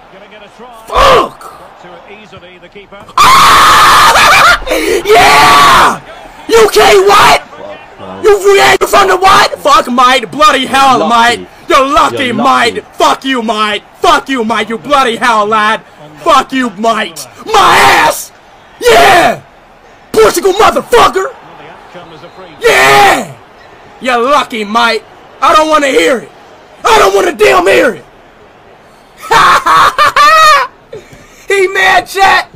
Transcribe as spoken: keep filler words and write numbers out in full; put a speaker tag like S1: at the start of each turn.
S1: Fuck! Ah! Yeah! U K what? You react from the what? Fuck, mate. Bloody hell,
S2: You're
S1: mate. You're lucky,
S2: You're
S1: mate.
S2: lucky.
S1: Fuck you, mate. Fuck you, mate. You bloody hell, lad. Fuck you, mate. My ass! Yeah! Portugal motherfucker! Yeah! You're lucky, mate. I don't want to hear it. I don't want to damn hear it. He mad, chat.